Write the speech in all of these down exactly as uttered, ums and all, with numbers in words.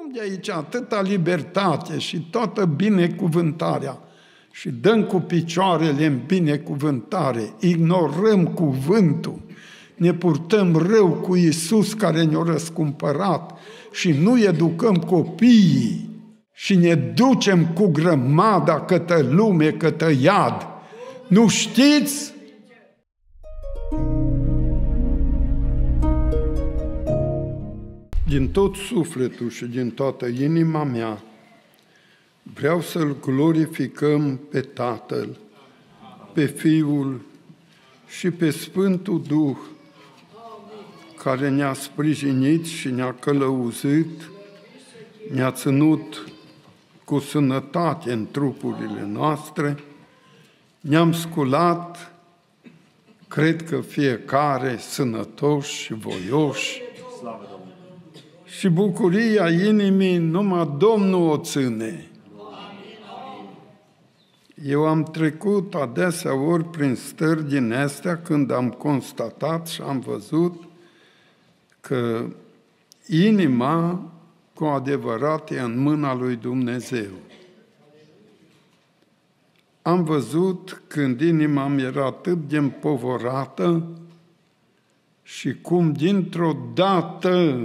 unde aici atâta libertate și toată binecuvântarea? Și dăm cu picioarele în binecuvântare, ignorăm cuvântul, ne purtăm rău cu Iisus care ne-a răscumpărat și nu educăm copiii și ne ducem cu grămada către lume, către iad. Nu știți? Din tot sufletul și din toată inima mea vreau să-L glorificăm pe Tatăl, pe Fiul și pe Sfântul Duh, care ne-a sprijinit și ne-a călăuzit, ne-a ținut cu sănătate în trupurile noastre, ne-am sculat, cred că fiecare sănătoși și voioși, și bucuria inimii numai Domnul o ține. Eu am trecut adesea ori prin stări din astea când am constatat și am văzut că inima cu adevărat e în mâna lui Dumnezeu. Am văzut când inima mi era atât de împovorată și cum dintr-o dată,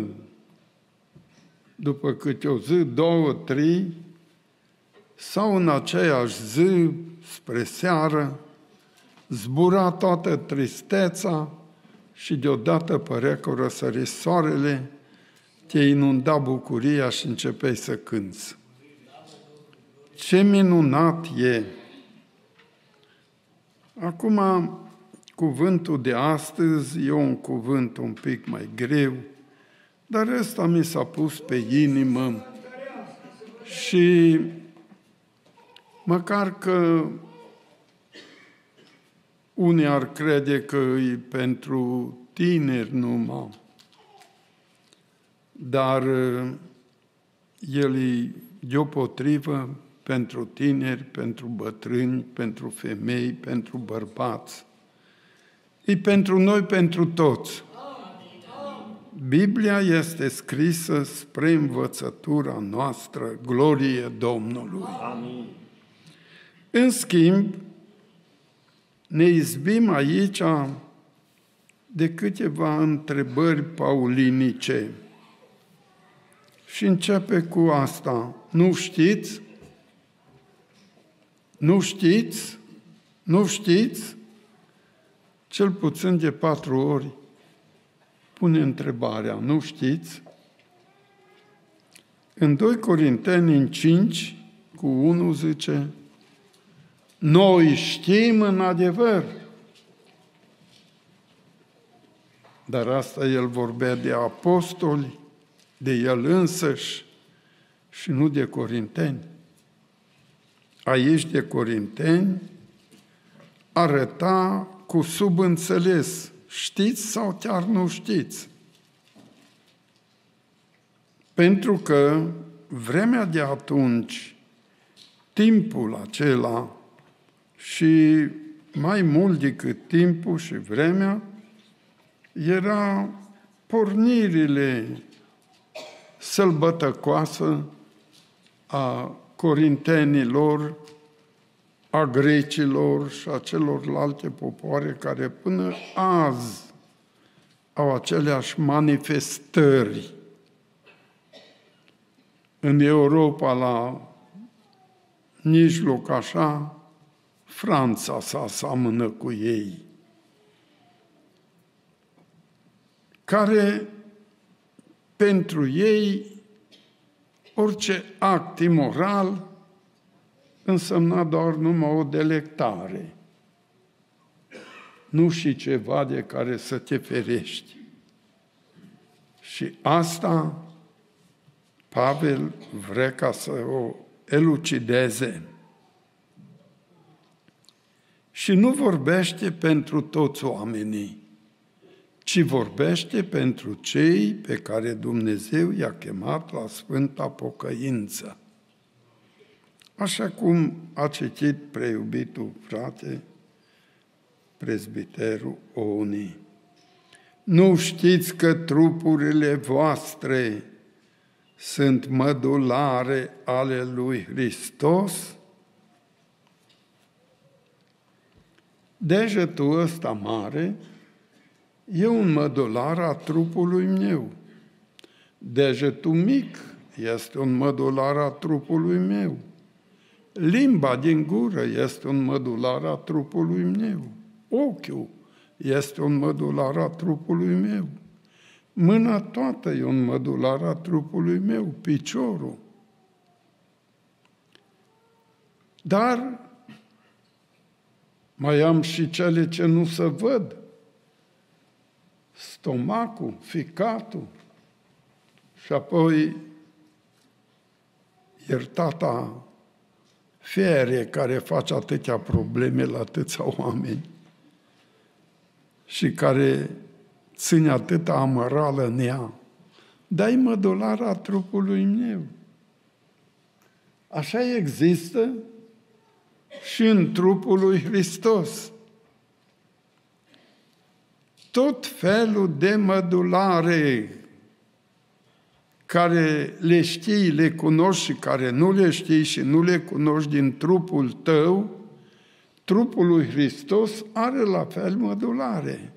după câte o zi, două, trei, sau în aceeași zi, spre seară, zbura toată tristețea și deodată părea că răsări soarele, te inunda bucuria și începeai să cânți. Ce minunat e! Acum, cuvântul de astăzi e un cuvânt un pic mai greu, dar ăsta mi s-a pus pe inimă și măcar că unii ar crede că e pentru tineri numai, dar el e deopotrivă pentru tineri, pentru bătrâni, pentru femei, pentru bărbați. E pentru noi, pentru toți. Biblia este scrisă spre învățătura noastră, glorie Domnului. Amin. În schimb, ne izbim aici de câteva întrebări paulinice. Și începe cu asta. Nu știți? Nu știți? Nu știți? Cel puțin de patru ori pune întrebarea. Nu știți? În doi Corinteni, în cinci, cu unu zice: noi știm în adevăr. Dar asta el vorbea de apostoli, de el însăși și nu de corinteni. Aici de corinteni arăta cu subînțeles, știți sau chiar nu știți. Pentru că vremea de atunci, timpul acela și mai mult decât timpul și vremea, era pornirile sălbătăcoasă a corintenilor, a grecilor și a celorlalte popoare care până azi au aceleași manifestări. În Europa, la mijloc așa, Franța se aseamănă cu ei, care pentru ei orice act imoral însemna doar numai o delectare, nu și ceva de care să te ferești. Și asta Pavel vrea ca să o elucideze. Și nu vorbește pentru toți oamenii, ci vorbește pentru cei pe care Dumnezeu i-a chemat la Sfânta Pocăință. Așa cum a citit preiubitul frate, prezbiterul Oni. Nu știți că trupurile voastre sunt mădulare ale lui Hristos. Degetul ăsta mare e un mădular a trupului meu. Degetul mic este un mădular a trupului meu. Limba din gură este un mădular a trupului meu. Ochiul este un mădular a trupului meu. Mâna toată e un mădular a trupului meu, piciorul. Dar mai am și cele ce nu se văd. Stomacul, ficatul. Și apoi iertata fiere care face atâtea probleme la atâția oameni și care ține atâta amărală în ea. Dai mădulara trupului meu. Așa există și în trupul lui Hristos. Tot felul de mădulare care le știi, le cunoști și care nu le știi și nu le cunoști din trupul tău, trupul lui Hristos are la fel mădulare.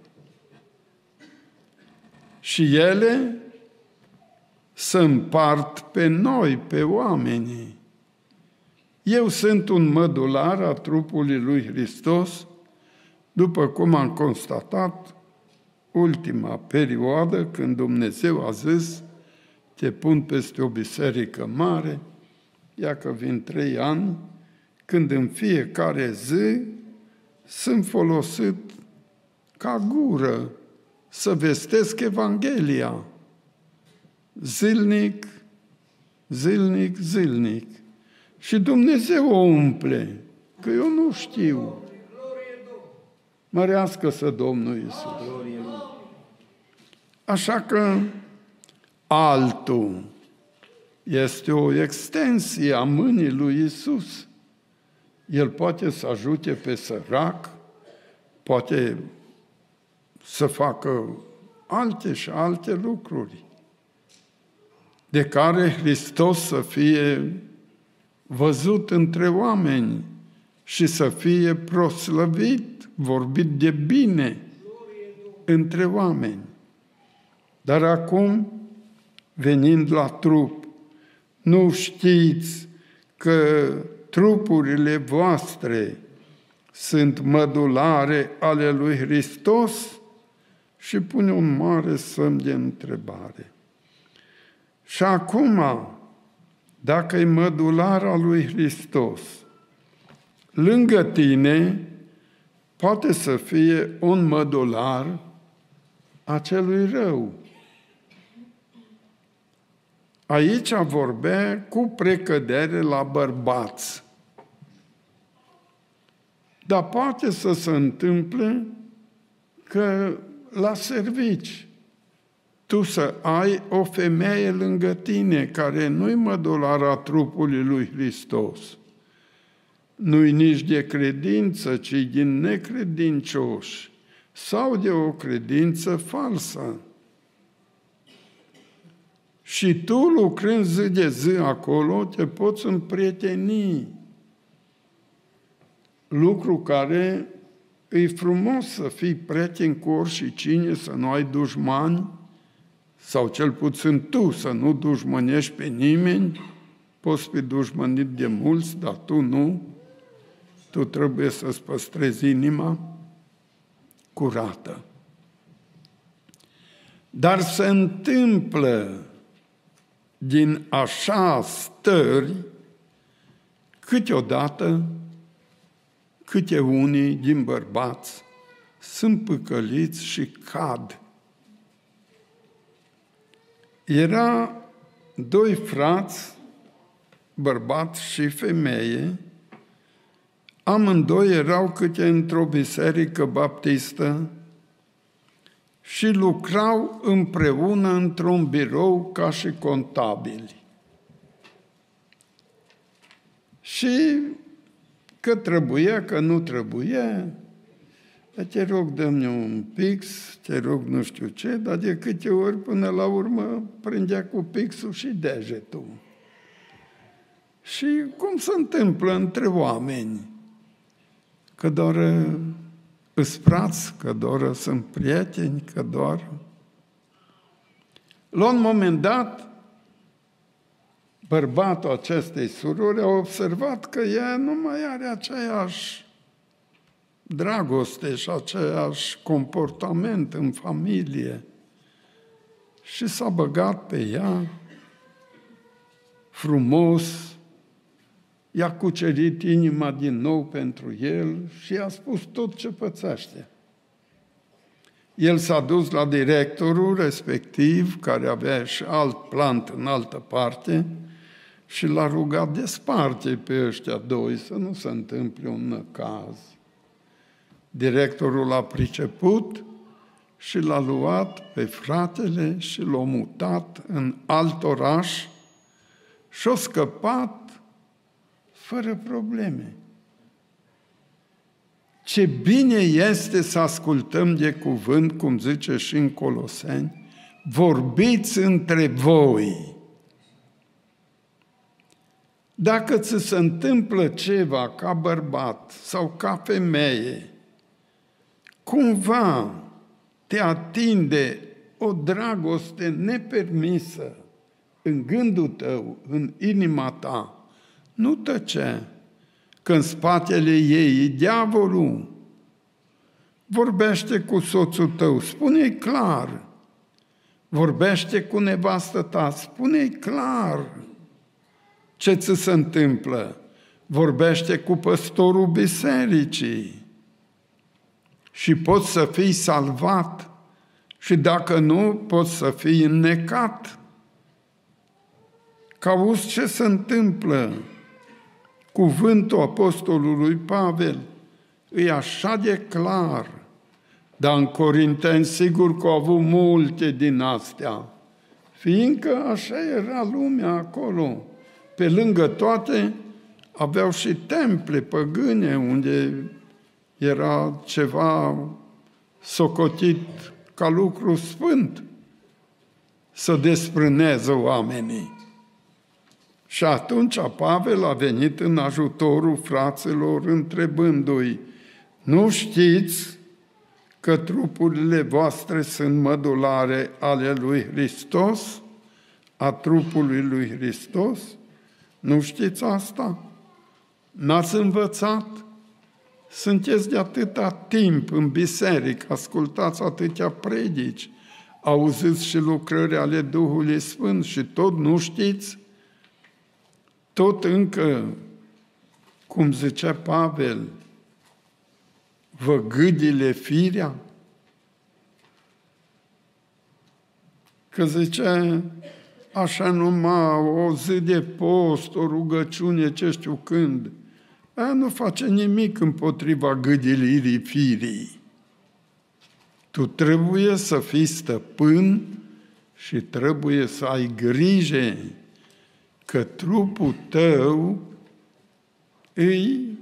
Și ele se împart pe noi, pe oamenii. Eu sunt un mădular a trupului lui Hristos, după cum am constatat ultima perioadă când Dumnezeu a zis: te pun peste o biserică mare, ia că vin trei ani, când în fiecare zi sunt folosit ca gură să vestesc Evanghelia. Zilnic, zilnic, zilnic. Și Dumnezeu o umple, că eu nu știu. Mărească-să Domnul Iisus. Așa că altul este o extensie a mâinii lui Iisus. El poate să ajute pe sărac, poate să facă alte și alte lucruri, de care Hristos să fie văzut între oameni și să fie proslăvit, vorbit de bine între oameni. Dar acum, venind la trup, nu știți că trupurile voastre sunt mădulare ale lui Hristos? Și pune un mare semn de întrebare. Și acum, dacă e mădulara lui Hristos, lângă tine poate să fie un mădular a celui rău. Aici vorbea cu precădere la bărbați. Dar poate să se întâmple că la servici tu să ai o femeie lângă tine care nu-i mădulara trupului lui Hristos, nu-i nici de credință, ci din necredincioși sau de o credință falsă. Și tu, lucrând zi de zi acolo, te poți împrieteni. Lucru care e frumos să fii prieten cu oricine, să nu ai dușmani, sau cel puțin tu să nu dușmănești pe nimeni. Poți fi dușmănit de mulți, dar tu nu. Tu trebuie să-ți păstrezi inima curată. Dar se întâmplă din așa stări câteodată câte unii din bărbați sunt păcăliți și cad. Era doi frați, bărbat și femeie, amândoi erau câte într-o biserică baptistă și lucrau împreună într-un birou ca și contabili. Și că trebuia, că nu trebuia, Te rog, dă-mi un pix, te rog nu știu ce, dar de câte ori până la urmă prindea cu pixul și degetul. Și cum se întâmplă între oameni? Că doar îs frați, că doar sunt prieteni, că doar... La un moment dat, bărbatul acestei surori a observat că ea nu mai are aceeași dragoste și aceeași comportament în familie. Și s-a băgat pe ea frumos, i-a cucerit inima din nou pentru el și i-a spus tot ce pățește. El s-a dus la directorul respectiv, care avea și alt plant în altă parte, și l-a rugat de sparte pe ăștia doi să nu se întâmple un năcaz. Directorul a priceput și l-a luat pe fratele și l-a mutat în alt oraș și a scăpat fără probleme. Ce bine este să ascultăm de cuvânt, cum zice și în Coloseni, vorbiți între voi. Dacă ți se întâmplă ceva ca bărbat sau ca femeie, cumva te atinde o dragoste nepermisă în gândul tău, în inima ta, nu tăce, că în spatele ei e diavolul. Vorbește cu soțul tău, spune-i clar. Vorbește cu nevastă ta, spune-i clar ce ți se întâmplă. Vorbește cu păstorul bisericii și poți să fii salvat și dacă nu, poți să fii înnecat. Că auzi ce se întâmplă. Cuvântul apostolului Pavel e așa de clar, dar în Corinteni sigur că au avut multe din astea, fiindcă așa era lumea acolo. Pe lângă toate, aveau și temple păgâne, unde era ceva socotit ca lucru sfânt să desprâneze oamenii. Și atunci Pavel a venit în ajutorul fraților întrebându-i, nu știți că trupurile voastre sunt mădulare ale lui Hristos, a trupului lui Hristos? Nu știți asta? N-ați învățat? Sunteți de atâta timp în biserică, ascultați atâtea predici, auziți și lucrări ale Duhului Sfânt și tot nu știți? Tot încă, cum zicea Pavel, vă gâdile firea? Că zicea, așa numai o zi de post, o rugăciune, ce știu când, aia nu face nimic împotriva gâdilirii firii. Tu trebuie să fii stăpân și trebuie să ai grijă că trupul tău îi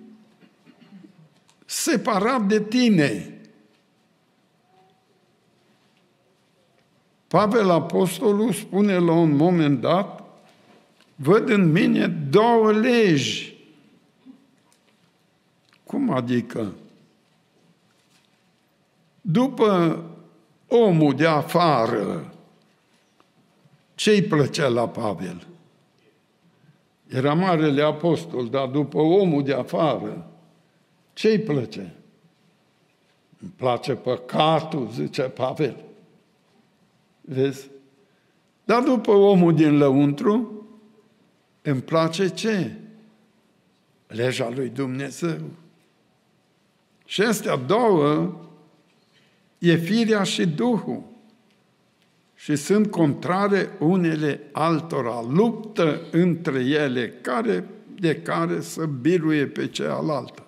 separat de tine. Pavel Apostolul spune la un moment dat, văd în mine două legi. Cum adică? După omul de afară, ce-i plăcea la Pavel? Era marele apostol, dar după omul de afară, ce-i place? Îmi place păcatul, zice Pavel. Vezi? Dar după omul din lăuntru, îmi place ce? Legea lui Dumnezeu. Și astea două e firea și Duhul. Și sunt contrare unele altora, luptă între ele, care de care să biruie pe cealaltă.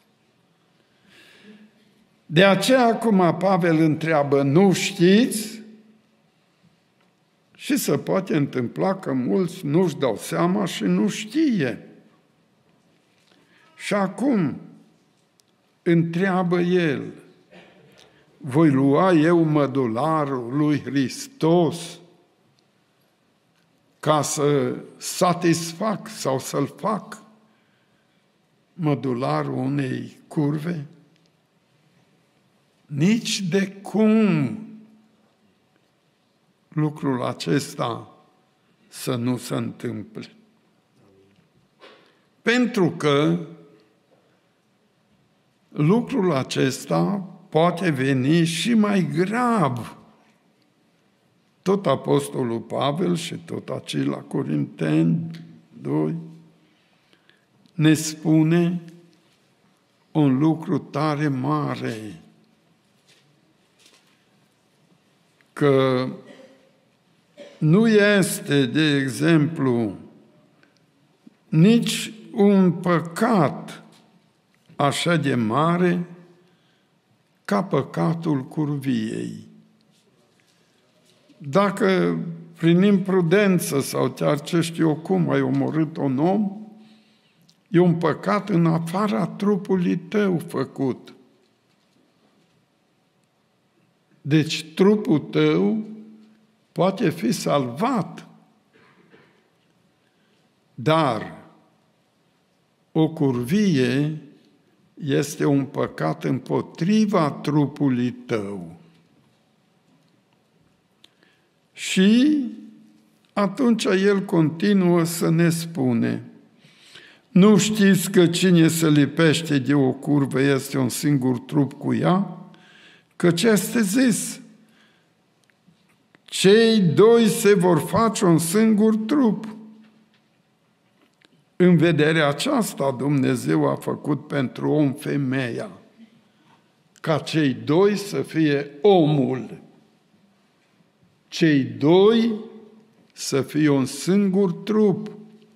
De aceea, acum Pavel întreabă, nu știți? Și se poate întâmpla că mulți nu-și dau seama și nu știe. Și acum întreabă el, voi lua eu mădularul lui Hristos ca să satisfac sau să-l fac mădularul unei curve? Nici de cum lucrul acesta să nu se întâmple. Pentru că lucrul acesta poate veni și mai grav. Tot Apostolul Pavel și tot acei la Corinteni doi ne spune un lucru tare mare, că nu este, de exemplu, nici un păcat așa de mare ca păcatul curviei. Dacă prin imprudență sau chiar ce știu eu cum ai omorât un om, e un păcat în afara trupului tău făcut. Deci trupul tău poate fi salvat, dar o curvie este un păcat împotriva trupului tău. Și atunci el continuă să ne spune: nu știți că cine se lipește de o curvă este un singur trup cu ea? Căci este zis: cei doi se vor face un singur trup. În vederea aceasta Dumnezeu a făcut pentru om femeia, ca cei doi să fie omul. Cei doi să fie un singur trup.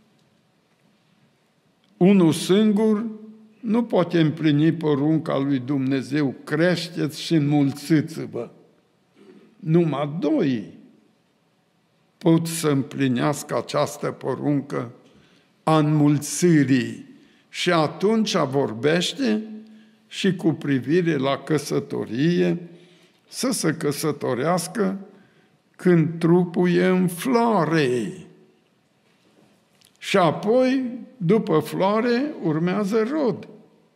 Unul singur nu poate împlini porunca lui Dumnezeu: creșteți și înmulțiți-vă. Numai doi pot să împlinească această poruncă a înmulțirii. Și atunci vorbește și cu privire la căsătorie, să se căsătorească când trupul e în floare. Și apoi, după floare, urmează rod.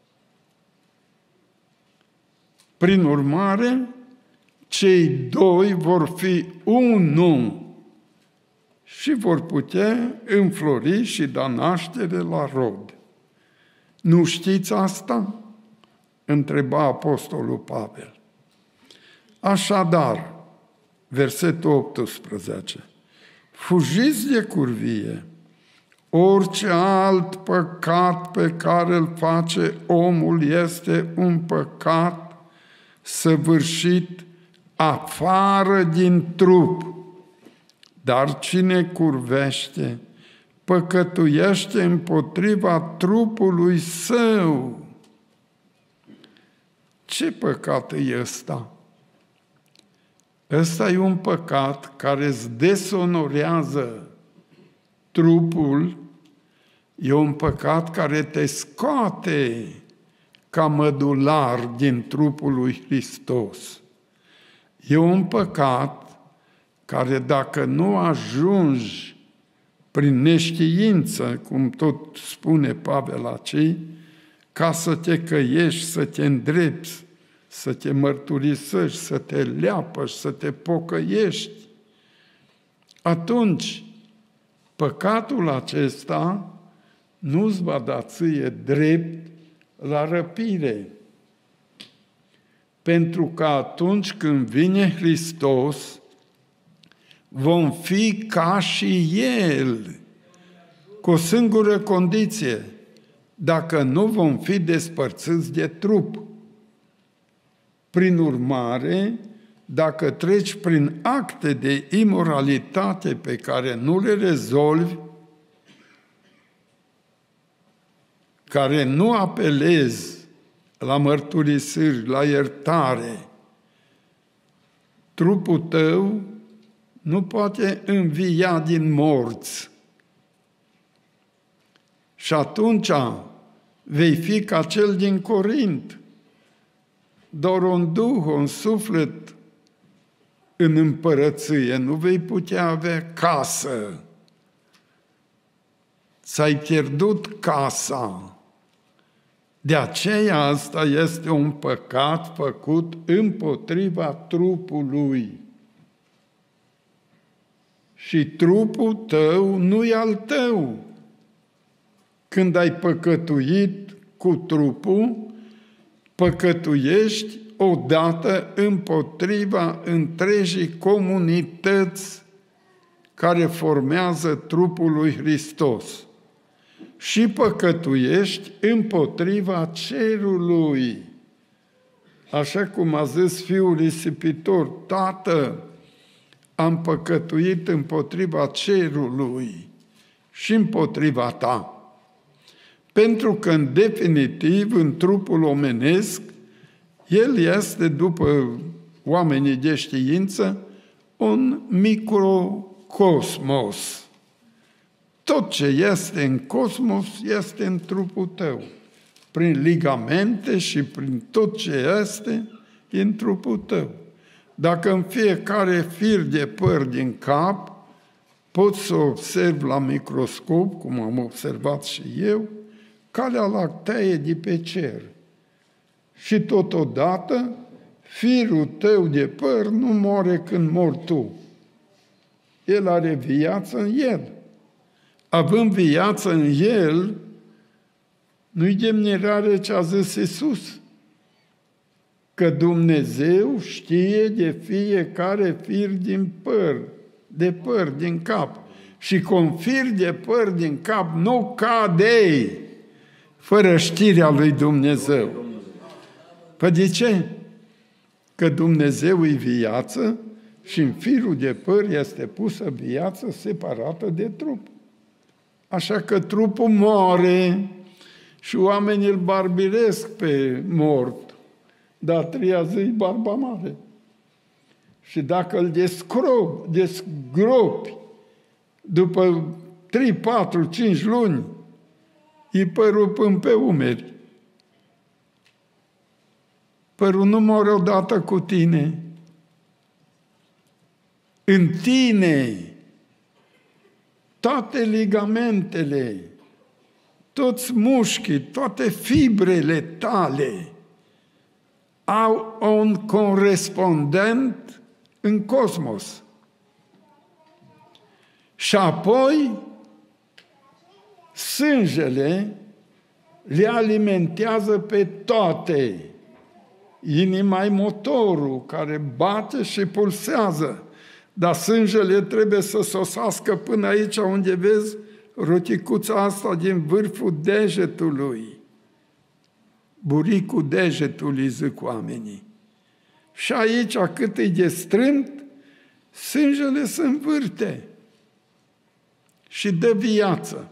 Prin urmare, cei doi vor fi unul și vor putea înflori și da naștere la rod. Nu știți asta? Întreba Apostolul Pavel. Așadar, versetul optsprezece, fugiți de curvie. Orice alt păcat pe care îl face omul este un păcat săvârșit afară din trup. Dar cine curvește, păcătuiește împotriva trupului său. Ce păcat e ăsta? Ăsta e un păcat care îți desonorează trupul, e un păcat care te scoate ca mădular din trupul lui Hristos. E un păcat care dacă nu ajungi prin neștiință, cum tot spune Pavel acei, ca să te căiești, să te îndrepți, să te mărturisești, să te leapăși, să te pocăiești, atunci păcatul acesta nu-ți va da ție drept la răpire. Pentru că atunci când vine Hristos, vom fi ca și El, cu o singură condiție: dacă nu vom fi despărțiți de trup. Prin urmare, dacă treci prin acte de imoralitate pe care nu le rezolvi, care nu apelezi la mărturisiri, la iertare, trupul tău nu poate învia din morți. Și atunci vei fi ca cel din Corint, doar un duh, un suflet în împărăție, nu vei putea avea casă. Ți-ai pierdut casa. De aceea asta este un păcat făcut împotriva trupului. Și trupul tău nu-i al tău. Când ai păcătuit cu trupul, păcătuiești odată împotriva întregii comunități care formează trupul lui Hristos. Și păcătuiești împotriva cerului. Așa cum a zis fiul risipitor, Tată, am păcătuit împotriva cerului și împotriva ta. Pentru că, în definitiv, în trupul omenesc, el este, după oamenii de știință, un microcosmos. Tot ce este în cosmos este în trupul tău. Prin ligamente și prin tot ce este, e în trupul tău. Dacă în fiecare fir de păr din cap poți să observi la microscop, cum am observat și eu, calea lactee de pe cer. Și totodată, firul tău de păr nu moare când mori tu. El are viață în el. Având viață în el, nu-i de mirare ce a zis Iisus, că Dumnezeu știe de fiecare fir din păr, de păr din cap. Și cu un fir de păr din cap nu cade fără știrea lui Dumnezeu. Păi de ce? Că Dumnezeu e viață și în firul de păr este pusă viață separată de trup. Așa că trupul moare și oamenii îl barbiresc pe mort, dar a treia zi e barba mare. Și dacă îl descropi, desgropi după trei, patru, cinci luni, e părul până pe umeri. Părul nu moare odată cu tine. În tine toate ligamentele, toți mușchii, toate fibrele tale au un corespondent în cosmos. Și apoi sângele le alimentează pe toate. Inima e motorul care bate și pulsează, dar sângele trebuie să sosească până aici unde vezi roticuța asta din vârful degetului. Buricul degetului, zic oamenii. Și aici, cât e de strâmt, sângele se învârte și dă viață.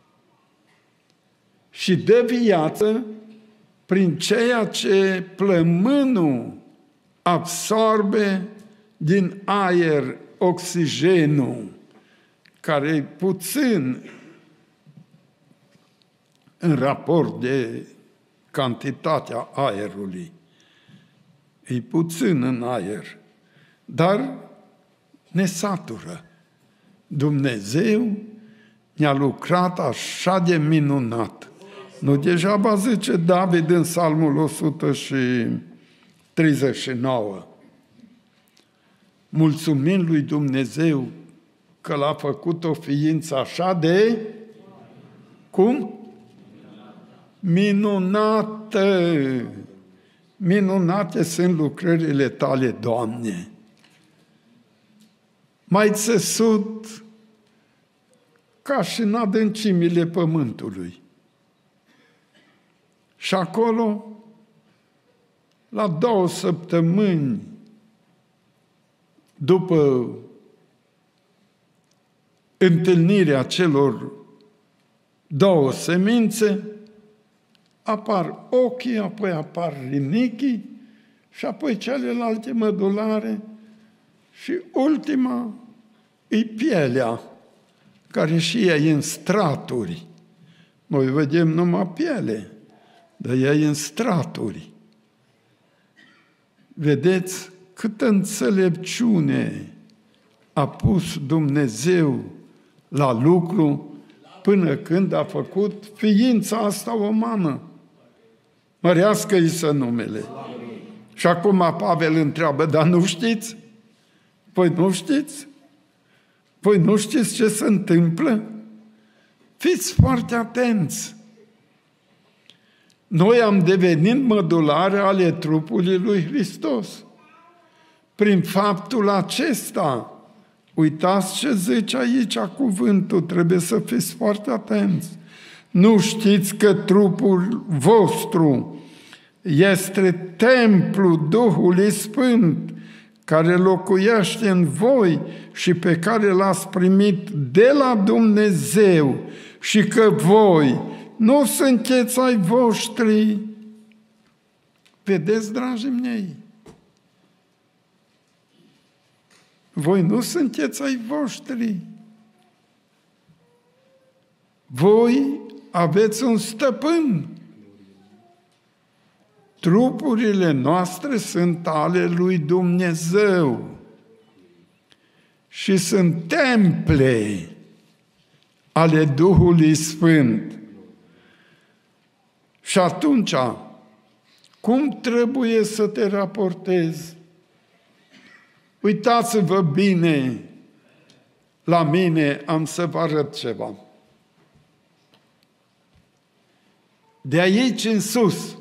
Și dă viață prin ceea ce plămânul absorbe din aer oxigenul, care e puțin în raport de cantitatea aerului. E puțin în aer, dar ne satură. Dumnezeu ne-a lucrat așa de minunat. Nu degeaba zice David în Psalmul o sută treizeci și nouă. Mulțumim lui Dumnezeu că l-a făcut o ființă așa de... Cum? Minunată! Minunate sunt lucrările tale, Doamne! Mai țesut ca și în adâncimile pământului. Și acolo, la două săptămâni după întâlnirea celor două semințe, apar ochii, apoi apar rinichii și apoi celelalte mădulare și ultima e pielea, care și ea e în straturi. Noi vedem numai piele, dar ea e în straturi. Vedeți câtă înțelepciune a pus Dumnezeu la lucru până când a făcut ființa asta umană. Mărească-i să numele. Și acum Pavel întreabă, dar nu știți? Voi nu știți? Voi nu știți ce se întâmplă? Fiți foarte atenți. Noi am devenit mădulare ale trupului lui Hristos. Prin faptul acesta, uitați ce zice aici cuvântul, trebuie să fiți foarte atenți. Nu știți că trupul vostru este templul Duhului Sfânt, care locuiește în voi și pe care l-ați primit de la Dumnezeu și că voi nu sunteți ai voștri. Vedeți, dragii mei? Voi nu sunteți ai voștri. Voi aveți un stăpân. Trupurile noastre sunt ale lui Dumnezeu și sunt temple ale Duhului Sfânt. Și atunci, cum trebuie să te raportezi? Uitați-vă bine la mine, am să vă arăt ceva. De aici în sus,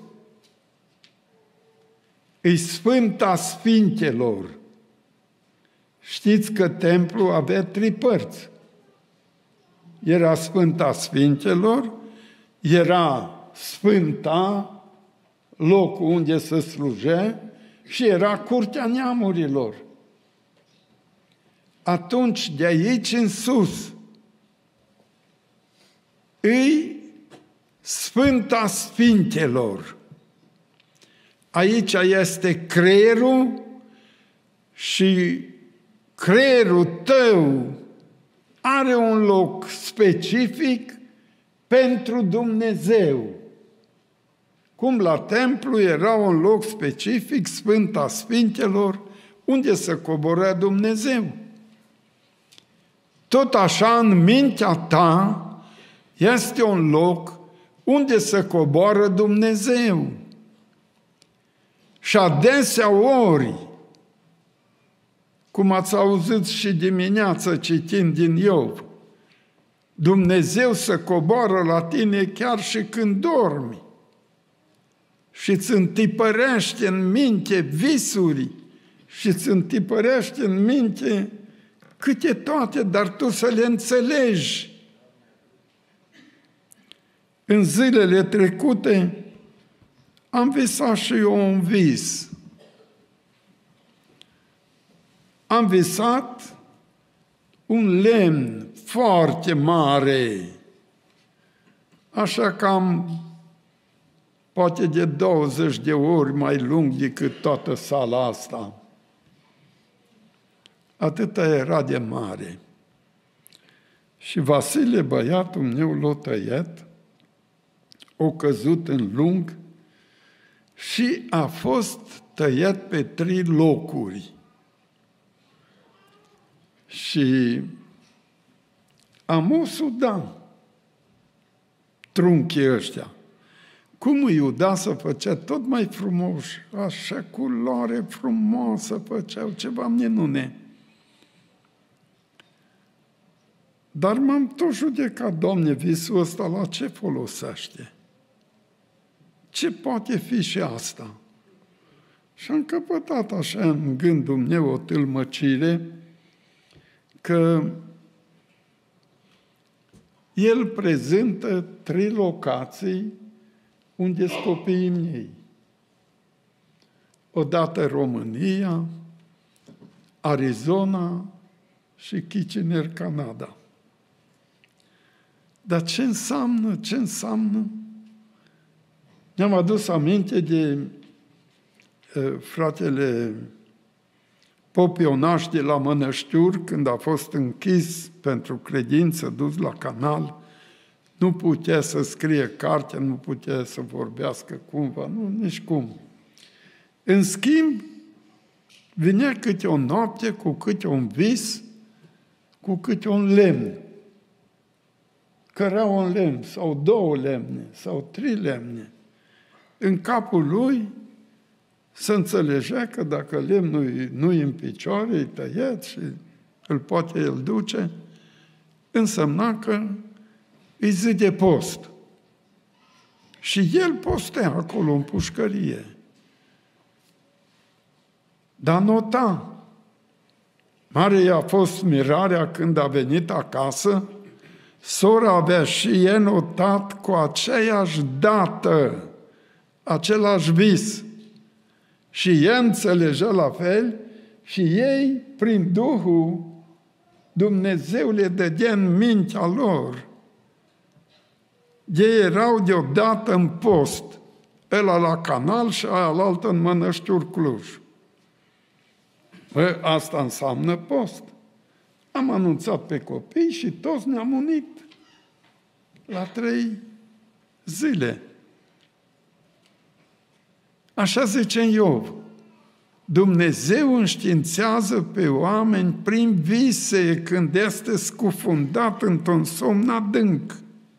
îi Sfânta Sfintelor. Știți că templul avea trei părți. Era Sfânta Sfintelor, era Sfânta, locul unde se slujea, și era Curtea Neamurilor. Atunci, de aici în sus, îi Sfânta Sfintelor. Aici este creierul și creierul tău are un loc specific pentru Dumnezeu. Cum la templu era un loc specific, Sfânta Sfintelor, unde se coborea Dumnezeu. Tot așa, în mintea ta este un loc unde se coboară Dumnezeu. Și adesea ori, cum ați auzit și dimineața citind din Iov, Dumnezeu se coboară la tine chiar și când dormi și îți întipărește în minte visuri și îți întipărește în minte câte toate, dar tu să le înțelegi. În zilele trecute am visat și eu un vis. Am visat un lemn foarte mare, așa cam poate de douăzeci de ori mai lung decât toată sala asta. Atâta era de mare. Și Vasile, băiatul meu, l-a tăiat, o căzut în lung și a fost tăiat pe trei locuri. Și am o suda trunchii ăștia. Cum Iuda să făcea tot mai frumos, așa culoare frumoasă făceau, ceva minune. Dar m-am tot judecat, Doamne, visul ăsta la ce folosește? Ce poate fi și asta? Și am căpătat așa în gândul meu o tâlmăcire că el prezintă trei locații unde sunt copiii mei. Odată România, Arizona și Kitchener, Canada. Dar ce înseamnă? Ce înseamnă? Mi-am adus aminte de uh, fratele Popionaș de la Mănăștiuri, când a fost închis pentru credință, dus la canal, nu putea să scrie carte, nu putea să vorbească cumva, nu, nici cum. În schimb, Vinea câte o noapte, cu câte un vis, cu câte un lemn. Cărea un lemn, sau două lemne, sau trei lemne. În capul lui se înțelegea că dacă lemnul nu-i în picioare, e tăiat și îl poate el duce, însemna că îi zi de post. Și el postea acolo în pușcărie. Dar nota. Mare i-a fost mirarea când a venit acasă, sora avea și e notat cu aceeași dată, același vis. Și ea înțelegea la fel și ei, prin Duhul, Dumnezeu le dădea în mintea lor. Ei erau deodată în post, ăla la Canal și aia în Mănăștiuri Cluj. Bă, asta înseamnă post. Am anunțat pe copii și toți ne-am unit la trei zile. Așa zice în Iov. Dumnezeu înștiințează pe oameni prin vise când este scufundat într-un somn adânc.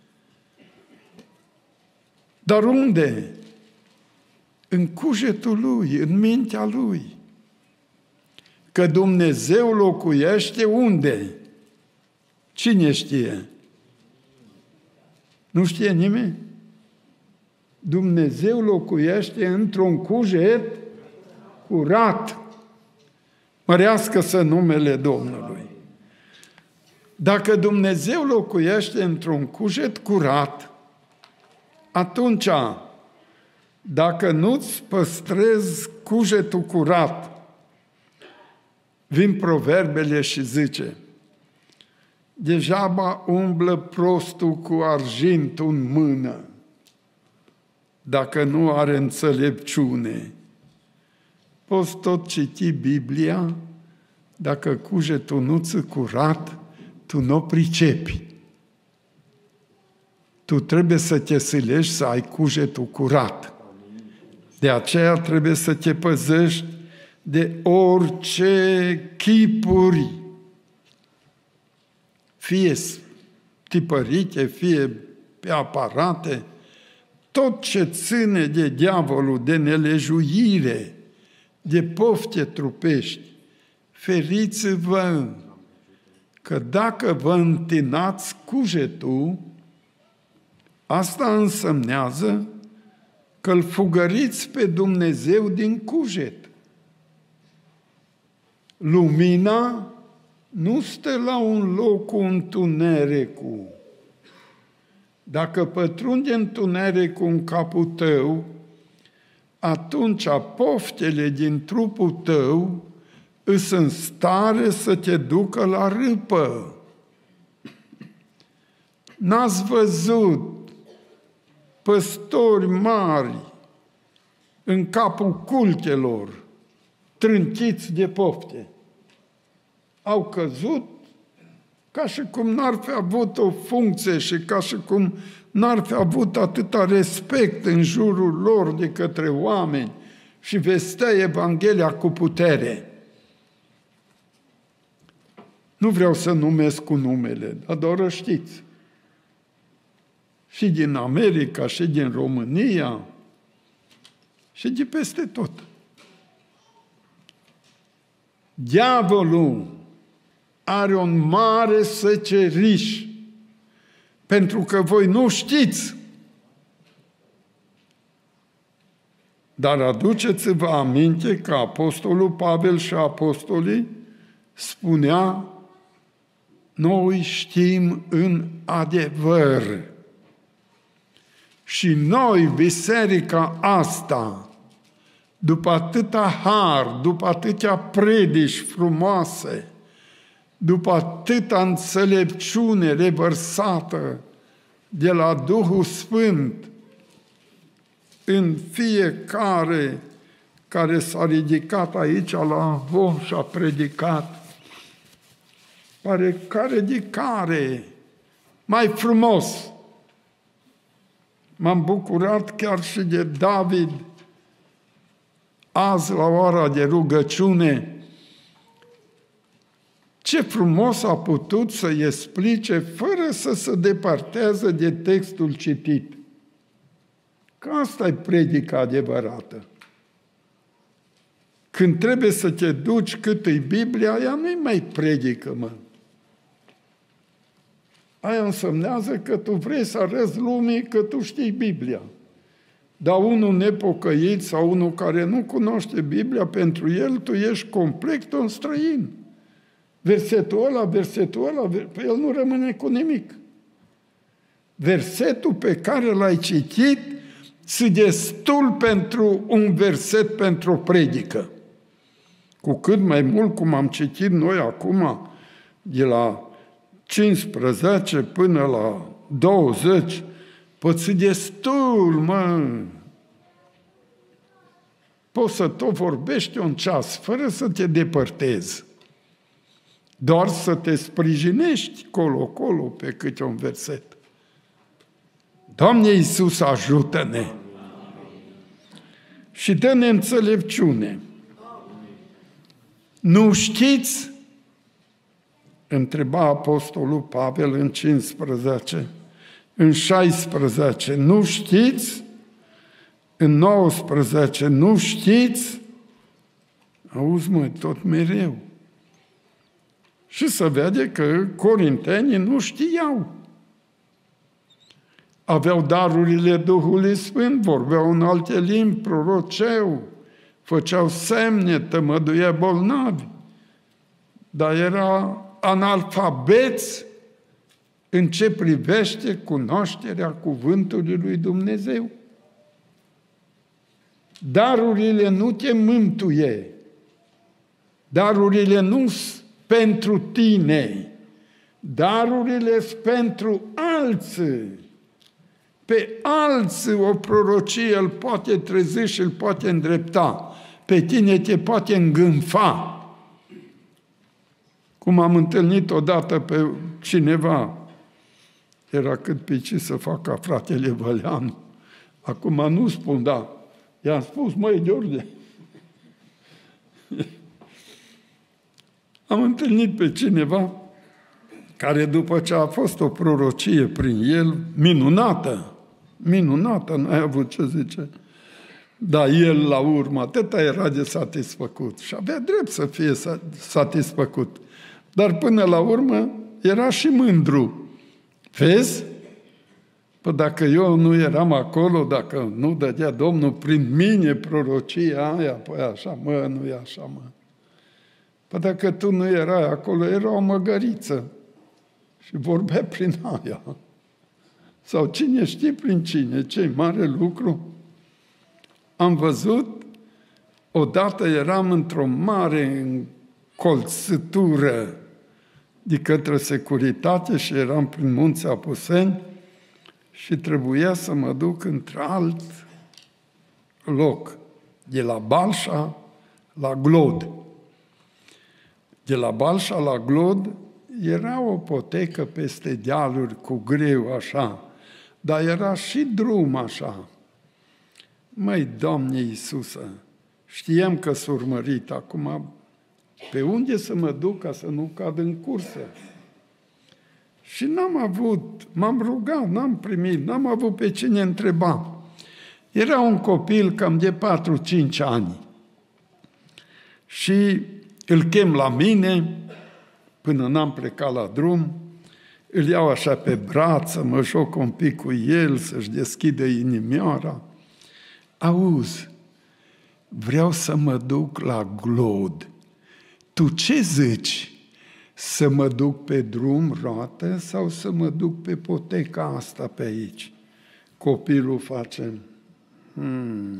Dar unde? În cugetul lui, în mintea lui. Că Dumnezeu locuiește unde? Cine știe? Nu știe nimeni? Dumnezeu locuiește într-un cuget curat. Mărească-să numele Domnului. Dacă Dumnezeu locuiește într-un cuget curat, atunci, dacă nu-ți păstrezi cugetul curat, vin proverbele și zice, degeaba umblă prostul cu argintul în mână, dacă nu are înțelepciune. Poți tot citi Biblia, dacă cugetul nu ți-e curat, tu nu o pricepi. Tu trebuie să te silești să ai cugetul curat. De aceea trebuie să te păzești de orice chipuri, fie tipărite, fie pe aparate, tot ce ține de diavolul, de nelejuire, de pofte trupești, feriți-vă că dacă vă întinați cugetul, asta însemnează că îl fugăriți pe Dumnezeu din cuget. Lumina nu stă la un loc cu întunericul. Dacă pătrunde întunericul în capul tău, atunci poftele din trupul tău îs în stare să te ducă la râpă. N-ați văzut păstori mari în capul cultelor, trântiți de pofte. Au căzut ca și cum n-ar fi avut o funcție și ca și cum n-ar fi avut atâta respect în jurul lor de către oameni și vestea Evanghelia cu putere. Nu vreau să numesc cu numele, dar doar știți. Și din America, și din România, și de peste tot. Diavolul are un mare seceriș, pentru că voi nu știți. Dar aduceți-vă aminte că apostolul Pavel și apostolii spunea, noi știm în adevăr. Și noi, biserica asta, după atâta har, după atâtea predici frumoase, după atâta înțelepciune revărsată de la Duhul Sfânt în fiecare care s-a ridicat aici la vom și a predicat, pare care de care, mai frumos. M-am bucurat chiar și de David, azi la ora de rugăciune, Ce frumos a putut să-i explice fără să se departează de textul citit. Că asta e predica adevărată. Când trebuie să te duci cât e Biblia, ea nu-i mai predică, mă. Aia însemnează că tu vrei să arăți lumii că tu știi Biblia. Dar unul nepocăit sau unul care nu cunoaște Biblia, pentru el tu ești complet un străin. Versetul ăla, versetul ăla, el nu rămâne cu nimic. Versetul pe care l-ai citit ți destul pentru un verset pentru o predică. Cu cât mai mult, cum am citit noi acum, de la cincisprezece până la douăzeci, poți destul, mă. Poți să tot vorbești un ceas, fără să te depărtezi. Doar să te sprijinești colo-colo pe câte un verset. Doamne Iisus, ajută-ne! Și dă-ne înțelepciune. Nu știți? Întreba apostolul Pavel în cincisprezece, în șaisprezece, nu știți? În nouăsprezece, nu știți? Auzi, mă, tot mereu. Și se vede că corintenii nu știau. Aveau darurile Duhului Sfânt, vorbeau în alte limbi, proroceau, făceau semne, tămăduia bolnavi, dar era analfabeți în ce privește cunoașterea cuvântului lui Dumnezeu. Darurile nu te mântuie. Darurile nu sunt pentru tine. Darurile sunt pentru alții. Pe alții o prorocie îl poate trezi și îl poate îndrepta. Pe tine te poate îngânfa. Cum am întâlnit odată pe cineva, era cât pe ce să fac ca fratele Văleanu. Acum nu spun, da. I-am spus, măi, George. Am întâlnit pe cineva care după ce a fost o prorocie prin el, minunată, minunată, n-ai avut ce zice, dar el la urmă, atâta era de satisfăcut și avea drept să fie satisfăcut. Dar până la urmă era și mândru. Vezi? Păi dacă eu nu eram acolo, dacă nu dădea Domnul prin mine prorocia aia, păi așa, mă, nu e așa, mă. Păi dacă tu nu erai acolo, era o măgăriță și vorbea prin aia. Sau cine știe prin cine, ce mare lucru. Am văzut, odată eram într-o mare încolțitură de către securitate și eram prin Munții Apuseni și trebuia să mă duc într-alt loc, de la Balșa la Glod. De la Balșa la Glod era o potecă peste dealuri cu greu așa, dar era și drum așa. Măi, Doamne Iisuse, știam că s-a urmărit acum, pe unde să mă duc ca să nu cad în cursă? Și n-am avut, m-am rugat, n-am primit, n-am avut pe cine întreba. Era un copil cam de patru-cinci ani și îl chem la mine, până n-am plecat la drum, îl iau așa pe brață, mă joc un pic cu el, să-și deschidă inimioara. Auzi, vreau să mă duc la Glod. Tu ce zici? Să mă duc pe drum, roată, sau să mă duc pe poteca asta pe aici? Copilul face... Hmm.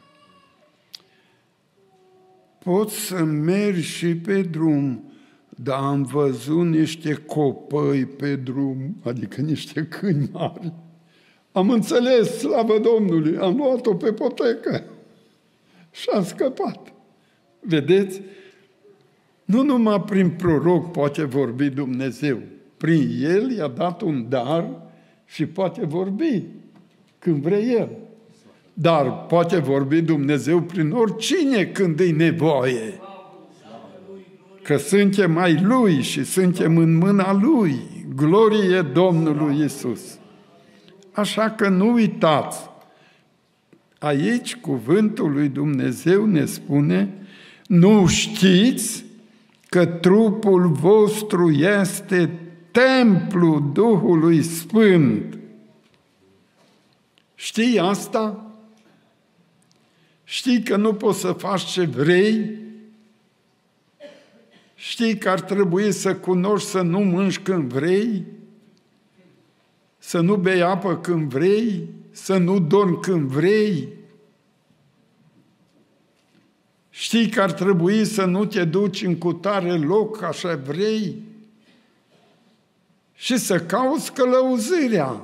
Poți să mergi și pe drum, dar am văzut niște copăi pe drum, adică niște câini mari. Am înțeles, slavă Domnului, am luat-o pe potecă și am scăpat. Vedeți? Nu numai prin proroc poate vorbi Dumnezeu. Prin el i-a dat un dar și poate vorbi când vrea el. Dar poate vorbi Dumnezeu prin oricine când e nevoie. că suntem ai Lui și suntem în mâna Lui. Glorie Domnului Iisus! Așa că nu uitați, aici cuvântul lui Dumnezeu ne spune, nu știți că trupul vostru este templu Duhului Sfânt. Știi asta? Știi că nu poți să faci ce vrei? Știi că ar trebui să cunoști să nu mânci când vrei? Să nu bei apă când vrei? Să nu dormi când vrei? Știi că ar trebui să nu te duci în cutare loc așa vrei? Și să cauți călăuzirea.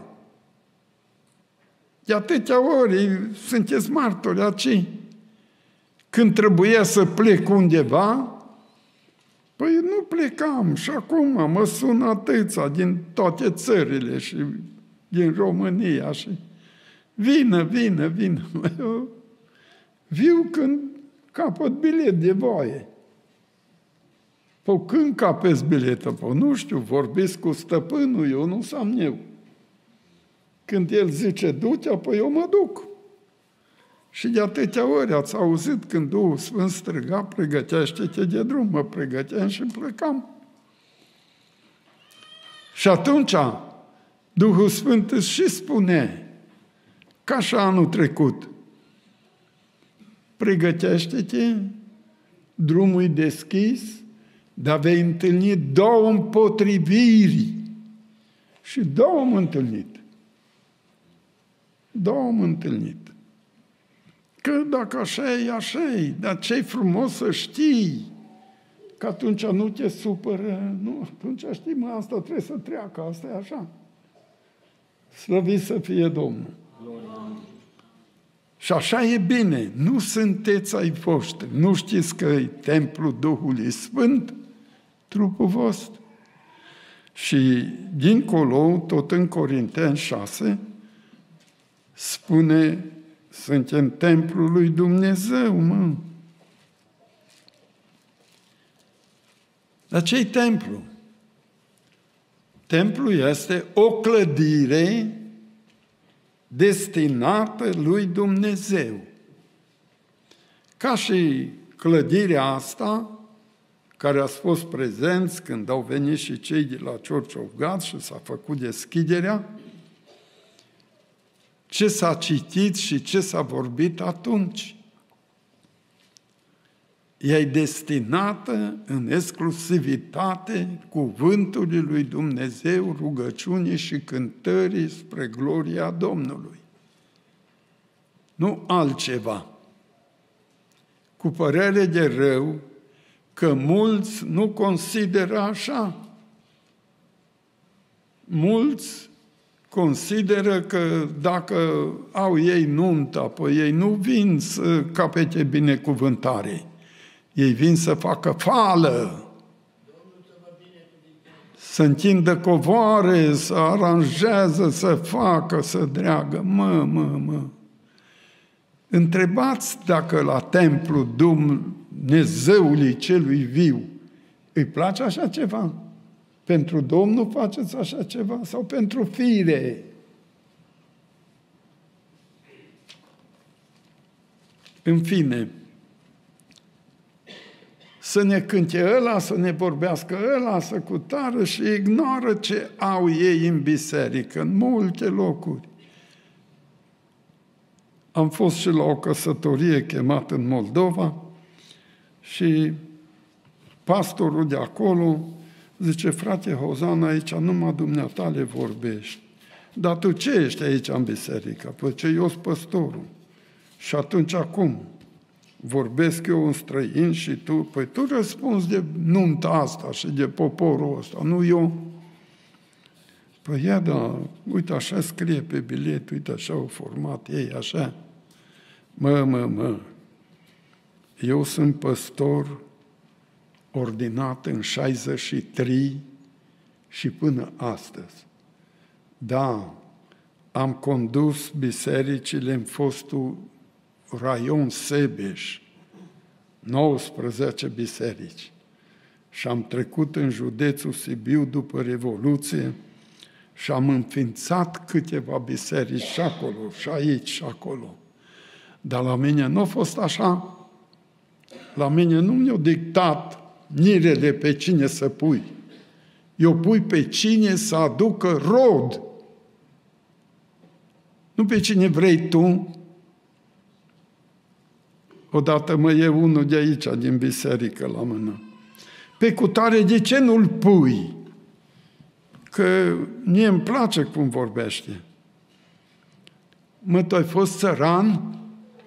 De atâtea ori sunteți martori aici. Când trebuia să plec undeva, păi nu plecam și acum mă sună atâția din toate țările și din România și vină, vină, vină. Eu viu când capăt bilet de voie. Păi când capeți biletul? Păi nu știu, vorbiți cu stăpânul, eu nu am eu. Când el zice du-te, apoi eu mă duc. Și de atâtea ori ați auzit când Duhul Sfânt striga, pregătește-te de drum, mă pregăteam și plecam. Și atunci Duhul Sfânt îți și spune, ca și anul trecut, pregătește-te, drumul e deschis, dar vei întâlni două împotriviri. Și două am întâlnit. Două am întâlnit. Că dacă așa e, așa e, dar ce-i frumos să știi, că atunci nu te supără, nu, atunci știi, mă, asta trebuie să treacă, asta e așa. Slăvit să fie Domnul. Și așa e bine, nu sunteți ai voștri, nu știți că e templul Duhului Sfânt, trupul vostru. Și dincolo, tot în Corinteni șase, spune, suntem templul lui Dumnezeu, mă. Dar ce-i templu? Templul este o clădire destinată lui Dumnezeu. Ca și clădirea asta, care ați fost prezenți când au venit și cei de la Church of God și s-a făcut deschiderea, ce s-a citit și ce s-a vorbit atunci. Ea e destinată în exclusivitate cuvântului lui Dumnezeu, rugăciunii și cântării spre gloria Domnului. Nu altceva. Cu părere de rău că mulți nu consideră așa. Mulți consideră că dacă au ei nunta, păi ei nu vin să capete binecuvântare. Ei vin să facă fală, să întindă covoare, să aranjează, să facă, să dreagă. Mă, mă, mă. Întrebați dacă la templu Dumnezeului celui viu îi place așa ceva? Pentru Domnul faceți așa ceva? Sau pentru fire? În fine, să ne cânte ăla, să ne vorbească ăla, să cutară și ignoră ce au ei în biserică, în multe locuri. Am fost și la o căsătorie chemat în Moldova și pastorul de acolo zice, frate Hozan, aici numai dumneata le vorbești. Dar tu ce ești aici în biserică? Păi ce eu sunt păstorul. Și atunci acum vorbesc eu în străin și tu, păi tu răspunzi de nunta asta și de poporul ăsta, nu eu. Păi ia, da, uite așa scrie pe bilet, uite așa au format ei, așa. Mă, mă, mă, eu sunt păstor ordinat în șaizeci și trei și până astăzi. Da, am condus bisericile în fostul raion Sebeș, nouăsprezece biserici. și am trecut în județul Sibiu după Revoluție și am înființat câteva biserici și acolo, și aici, și acolo. Dar la mine nu a fost așa. La mine nu mi-a dictat nirele pe cine să pui. Eu pui pe cine să aducă rod. Nu pe cine vrei tu. Odată mă e unul de aici, din biserică, la mână. Pe cutare, de ce nu-l pui? Că mie îmi place cum vorbește. Mă, tu ai fost țăran?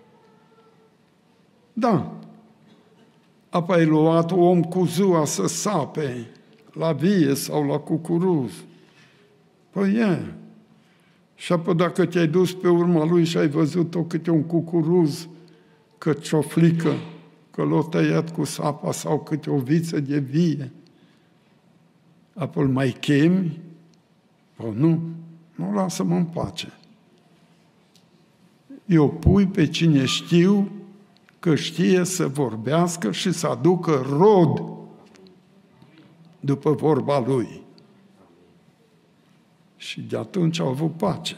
Da. Apoi ai luat om cu ziua să sape la vie sau la cucuruz. Păi e. Și apoi dacă te-ai dus pe urma lui și ai văzut-o câte un cucuruz, că cioflică, că l-o tăiat cu sapa sau câte o viță de vie, apoi îl mai chemi? Păi nu, nu, lasă-mă în pace. Eu pui pe cine știu că știe să vorbească și să aducă rod după vorba lui. Și de atunci au avut pace.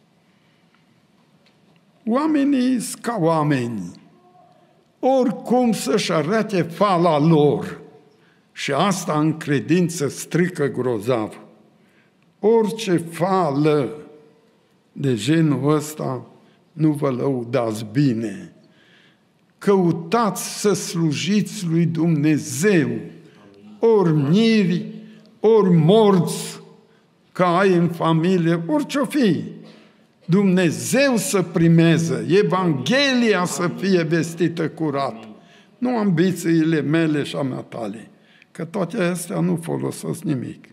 Oamenii sunt ca oameni. Oricum să-și arate fala lor. Și asta în credință strică grozav. Orice fală de genul ăsta nu vă lăudați bine. Căutați să slujiți lui Dumnezeu, ori miri, ori morți, ca ai în familie, orice-o fi. Dumnezeu să primeze, Evanghelia să fie vestită curat, nu ambițiile mele și a mea tale, că toate astea nu folosesc nimic.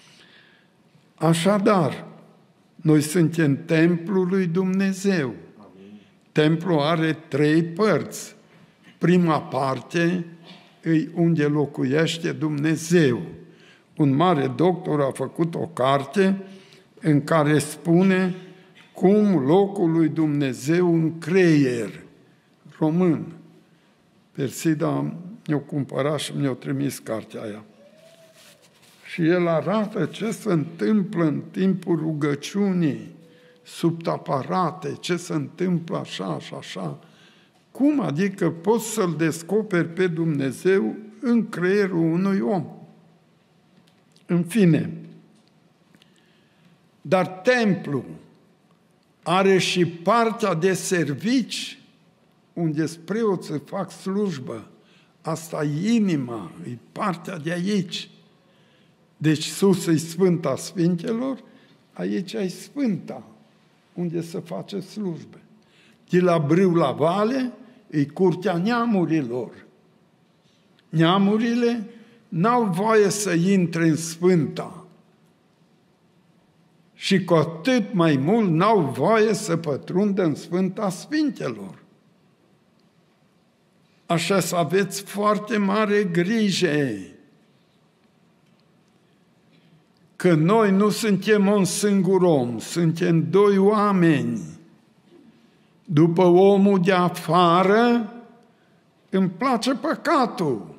Așadar, noi suntem templul lui Dumnezeu. Templul are trei părți. Prima parte e unde locuiește Dumnezeu. Un mare doctor a făcut o carte în care spune cum locul lui Dumnezeu în creier. Român. Persida mi-a cumpărat și mi-a trimis cartea aia. Și el arată ce se întâmplă în timpul rugăciunii, sub aparate, ce se întâmplă așa și așa. Cum adică poți să-L descoperi pe Dumnezeu în creierul unui om? În fine, dar templul are și partea de servici, unde preoții fac slujbă. Asta e inima, e partea de aici. Deci sus e Sfânta Sfintelor, aici e Sfânta, unde se face slujbe. De la brâu la vale e curtea neamurilor. Neamurile n-au voie să intre în Sfânta. Și cu atât mai mult n-au voie să pătrundă în Sfânta Sfintelor. Așa să aveți foarte mare grijă că noi nu suntem un singur om, suntem doi oameni. După omul de afară îmi place păcatul.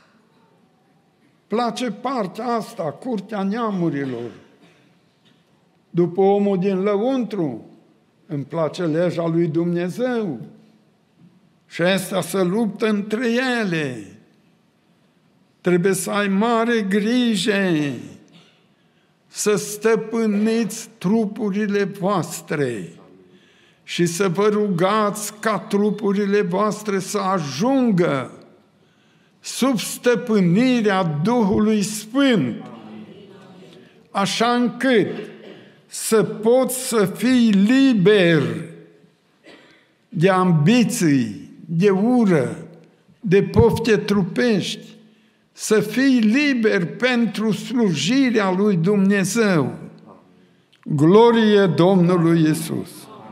Place partea asta, curtea neamurilor. După omul din lăuntru îmi place legea lui Dumnezeu. Și astea se luptă între ele. Trebuie să ai mare grijă să stăpâniți trupurile voastre și să vă rugați ca trupurile voastre să ajungă sub stăpânirea Duhului Sfânt, așa încât să poți să fii liber de ambiții, de ură, de pofte trupești, să fii liber pentru slujirea lui Dumnezeu. Glorie Domnului Iisus!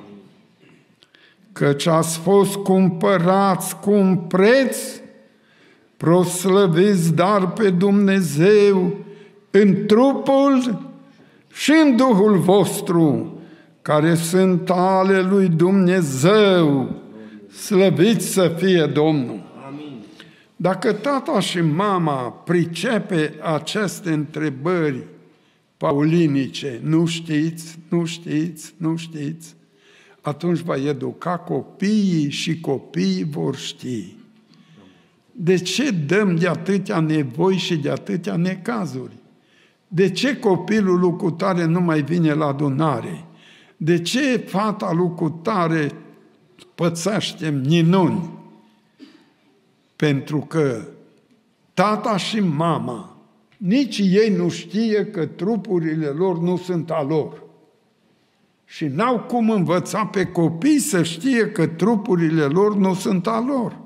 Căci ați fost cumpărați cu un preț, proslăviți dar pe Dumnezeu în trupul și în Duhul vostru, care sunt ale lui Dumnezeu. Slăviți să fie Domnul! Dacă tata și mama pricepe aceste întrebări paulinice, nu știți, nu știți, nu știți, atunci va educa copiii și copiii vor ști. De ce dăm de atâtea nevoi și de atâtea necazuri? De ce copilul lui cutare nu mai vine la adunare? De ce fata lui cutare pățește minuni? Pentru că tata și mama, nici ei nu știe că trupurile lor nu sunt a lor. Și n-au cum învăța pe copii să știe că trupurile lor nu sunt a lor.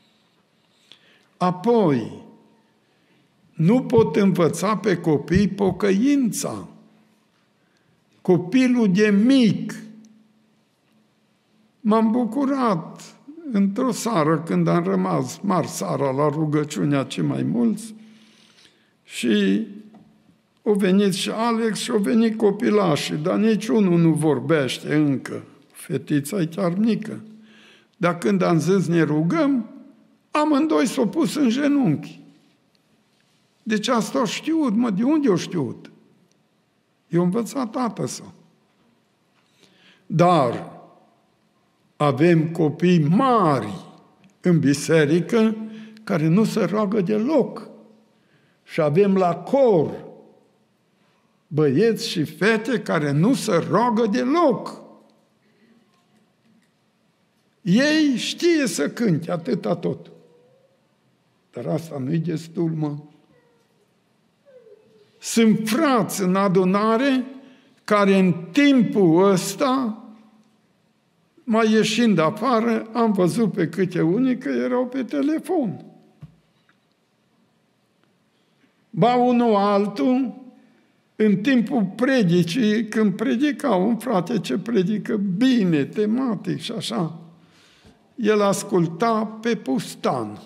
Apoi, nu pot învăța pe copii pocăința. Copilul de mic. M-am bucurat într-o seară când am rămas mari seara la rugăciunea cei mai mulți și au venit și Alex și au venit copilașii, dar niciunul nu vorbește încă. Fetița e chiar mică. Dar când am zis ne rugăm, amândoi s-au pus în genunchi. Deci asta au știut, mă, de unde au știut? Eu învățat tată său. Dar avem copii mari în biserică care nu se roagă deloc. Și avem la cor băieți și fete care nu se roagă deloc. Ei știe să cânte, atâta tot. Dar asta nu-i destul, mă. Sunt frați în adunare care în timpul ăsta, mai ieșind afară, am văzut pe câte unii că erau pe telefon. Ba unul altul, în timpul predicii, când predica un frate ce predică bine, tematic și așa, el asculta pe pustan.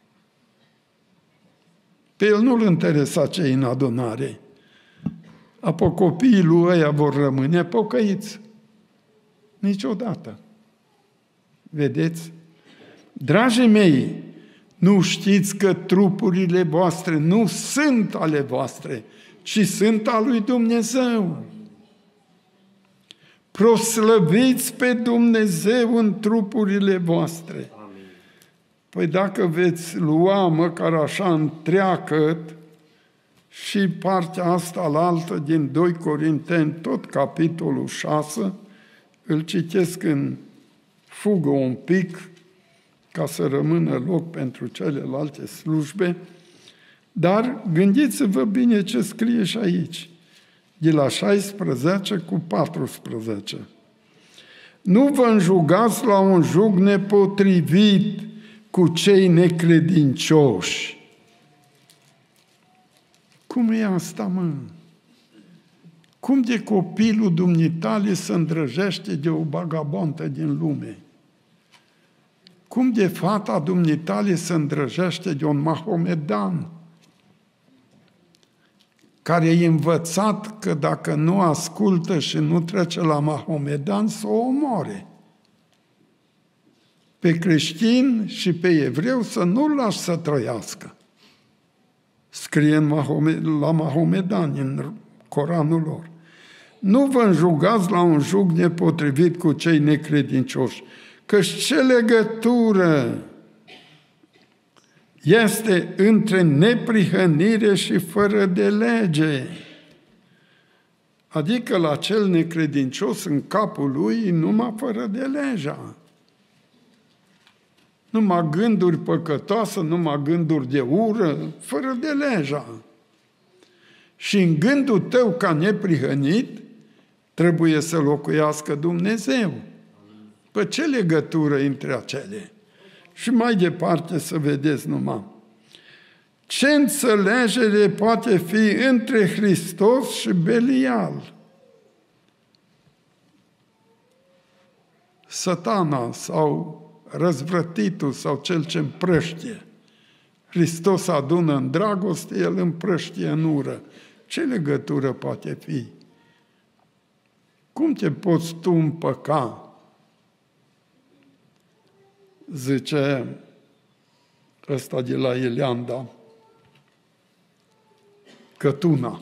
Pe el nu-l interesa ce în adunare. Apoi copiii lui ăia vor rămâne pocăiți. Niciodată. Vedeți? Dragii mei, nu știți că trupurile voastre nu sunt ale voastre, ci sunt al lui Dumnezeu. Proslăviți pe Dumnezeu în trupurile voastre. Păi dacă veți lua măcar așa întreagăt și partea asta la altă din doi Corinteni, tot capitolul șase, îl citesc în fugă un pic, ca să rămână loc pentru celelalte slujbe, dar gândiți-vă bine ce scrie și aici, de la șaisprezece cu paisprezece. Nu vă înjugați la un jug nepotrivit cu cei necredincioși. Cum e asta, mă? Cum de copilul dumneitale se îndrăjește de o vagabondă din lume? Cum de fata dumneitale se îndrăjește de un mahomedan care e învățat că dacă nu ascultă și nu trece la mahomedan, să o omoare? Pe creștin și pe evreu să nu-l lași să trăiască. Scrie în Mahomed, la mahomedani, în Coranul lor. Nu vă înjugați la un jug nepotrivit cu cei necredincioși, căci ce legătură este între neprihănire și fără de lege? Adică la cel necredincios în capul lui numai fără de legea. Numai gânduri păcătoase, numai gânduri de ură, fără de legea. Și în gândul tău ca neprihănit trebuie să locuiască Dumnezeu. Păi ce legătură între acele? Și mai departe să vedeți numai. Ce înțelegere poate fi între Hristos și Belial? Satana sau răzvrătitul sau cel ce împrăștie. Hristos adună în dragoste, el împrăștie în ură. Ce legătură poate fi? Cum te poți tu împăca? Zice ăsta de la Ileanda, Cătuna.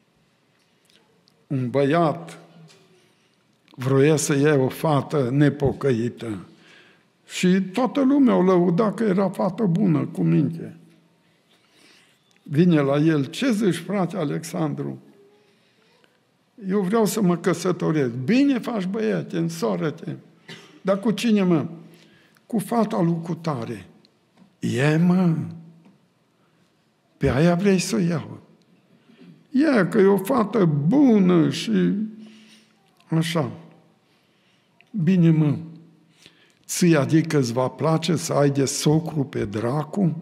Un băiat vroia să ia o fată nepocăită și toată lumea o lăuda că era fată bună, cu minte. Vine la el: ce zici, frate Alexandru? Eu vreau să mă căsătoresc. Bine faci, băiete, însoară-te. Dar cu cine, mă? Cu fata lui cutare. E, mă, pe aia vrei să o iau. E, că e o fată bună și așa. Bine, mă, ți adică îți va place să ai de socru pe dracu?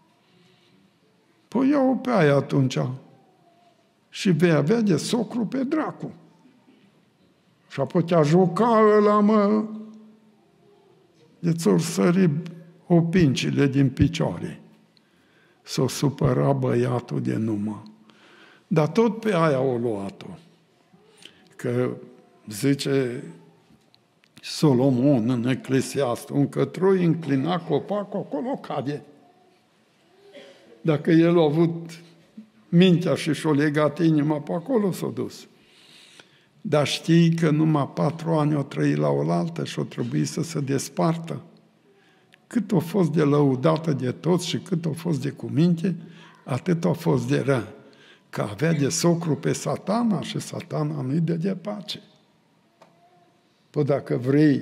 Păi ia-o pe aia atunci și vei avea de socru pe dracu. Și apoi te-a juca ăla, mă, de ți-or sări opincile din picioare. S-o supăra băiatul de numă. Dar tot pe aia o luat-o. Că zice Solomon în Eclesiastul: încătroi înclina copacul, acolo cade. Dacă el a avut mintea și și-o legat inima, pe acolo s-a dus. Dar știi că numai patru ani o trăi la oaltă și o trebuie să se despartă? Cât a fost de lăudată de toți și cât a fost de cuminte, atât a fost de rea. Că avea de socru pe Satana și Satana nu-i dă de pace. Păi dacă vrei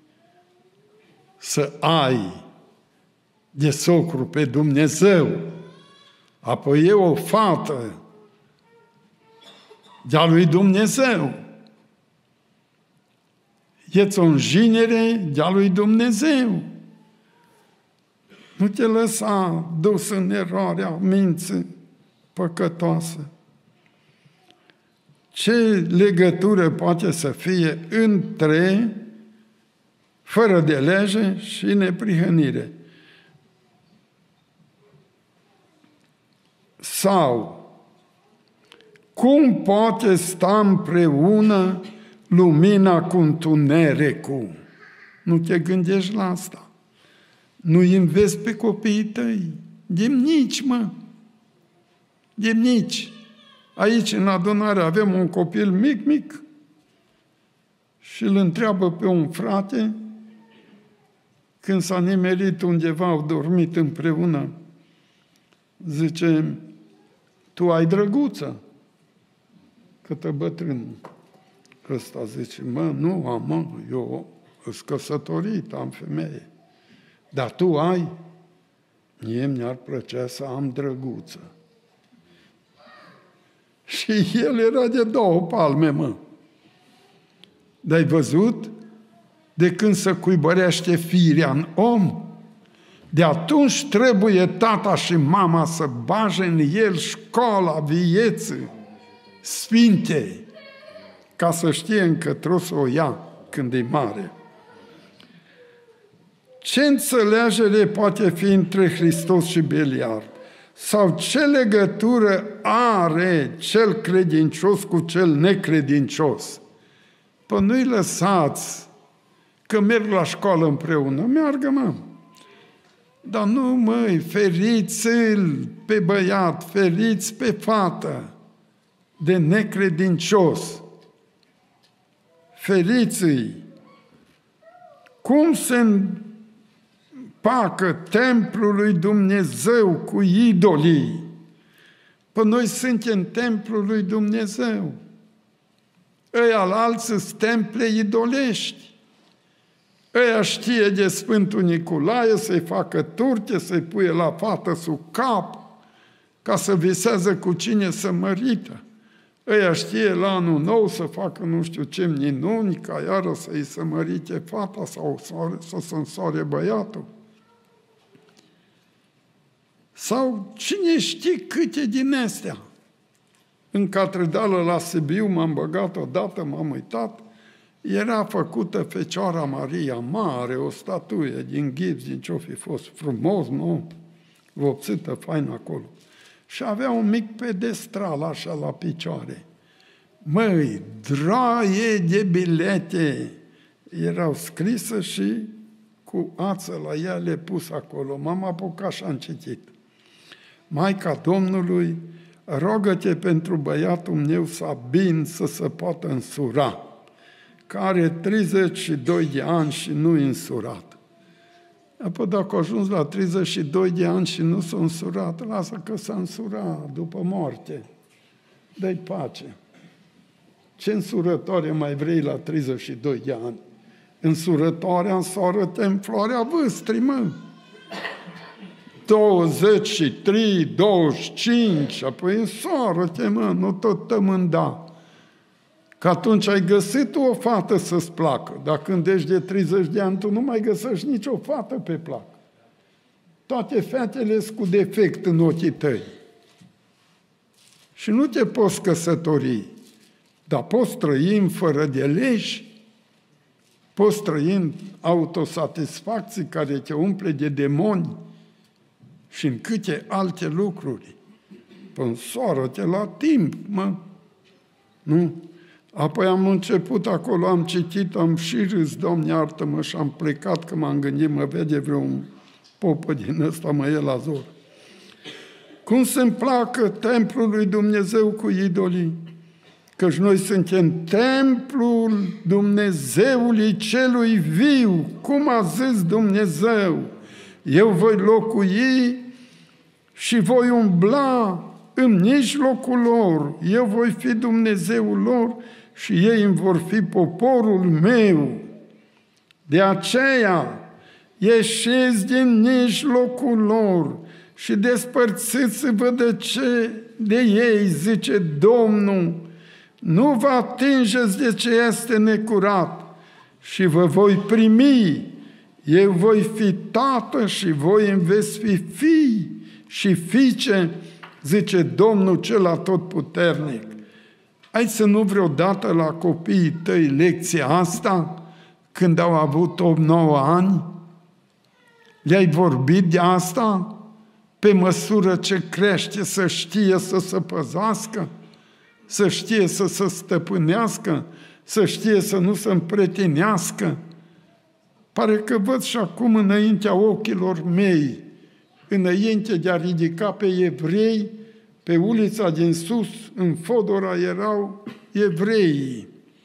să ai de socru pe Dumnezeu, apoi e o fată de-a lui Dumnezeu, e-ți o înjinere de-a lui Dumnezeu. Nu te lăsa dus în eroarea minții păcătoasă. Ce legătură poate să fie între fără de lege și neprihănire? Sau cum poate sta împreună lumina cu întunericul? Nu te gândești la asta. Nu-i înveți pe copiii tăi. Demnici, mă. Demnici. Aici, în adunare, avem un copil mic, mic și îl întreabă pe un frate, când s-a nimerit undeva, au dormit împreună, zice: tu ai drăguță? Câtă bătrân. Ăsta zice: mă, nu am, mă, eu sunt căsătorit, am femeie. Dar tu ai? Mie mi-ar plăcea să am drăguță. Și el era de două palme, mă. Dar-ai văzut? De când se cuibărește firea în om, de atunci trebuie tata și mama să bage în el școala vieții sfinte, ca să știe încătro să o ia când e mare. Ce înțelegere poate fi între Hristos și Beliar? Sau ce legătură are cel credincios cu cel necredincios? Păi nu-i lăsați că merg la școală împreună. Meargă, mă. Dar nu, măi, feriți-l pe băiat, feriți pe fată de necredincios. Feriți-i. Cum se împacă templul lui Dumnezeu cu idolii? Păi noi suntem templul lui Dumnezeu. Ăia alții sunt temple idolești. Ăia știe de Sfântul Nicolae să-i facă turte, să-i puie la fată sub cap, ca să visează cu cine să mărită. Ăia știe la anul nou să facă nu știu ce minuni, ca iară să-i să mărite fata sau să se însoare băiatul. Sau cine știe câte din astea. În catedrală la Sibiu m-am băgat odată, m-am uitat, era făcută Fecioara Maria mare, o statuie din gips, din ce-o fi fost, frumos, nu? Vopsită, fain acolo. Și avea un mic pedestral așa la picioare. Măi, draie de bilete erau scrise și cu ață la ele pus acolo. M-am apucat și am citit. Maica Domnului, rogă-te pentru băiatul meu Sabin să se poată însura, care are treizeci și doi de ani și nu e însurat. Apoi dacă a ajuns la treizeci și doi de ani și nu s-a însurat, lasă că s-a însurat după moarte. Dă-i pace. Ce însurătoare mai vrei la treizeci și doi de ani? Însurătoarea însoară-te în floarea vâstrii, mă. douăzeci și trei, douăzeci și cinci, apoi însoară-te, mă, nu tot tămânda. Că atunci ai găsit o fată să-ți placă. Dar când ești de treizeci de ani, tu nu mai găsești nicio fată pe plac. Toate fetele sunt cu defect în ochii tăi. Și nu te poți căsători, dar poți trăi fără de legi, poți trăi în autosatisfacții care te umple de demoni și în câte alte lucruri. Însoară-te la timp, mă. Nu? Apoi am început acolo, am citit, am și râs, Doamne iartă-mă, și am plecat, că m-am gândit, mă vede vreun popă din ăsta, mă e la zor. Cum se-mi placă templul lui Dumnezeu cu idolii? Căci noi suntem templul Dumnezeului celui viu, cum a zis Dumnezeu. Eu voi locui și voi umbla în mijlocul lor. Eu voi fi Dumnezeul lor și ei îmi vor fi poporul meu. De aceea, ieșiți din mijlocul lor și despărțiți-vă de, ce, de ei, zice Domnul. Nu vă atingeți de ce este necurat și vă voi primi. Eu voi fi tată și voi îmi veți fi fii și fiice, zice Domnul cel atotputernic. Ai să nu vreodată la copiii tăi lecția asta când au avut opt nouă ani? Le-ai vorbit de asta? Pe măsură ce crește să știe să se păzească, să știe să se stăpânească, să știe să nu se împretinească. Pare că văd și acum înaintea ochilor mei, înainte de a ridica pe evrei, pe ulița din sus, în Fodora, erau evreii.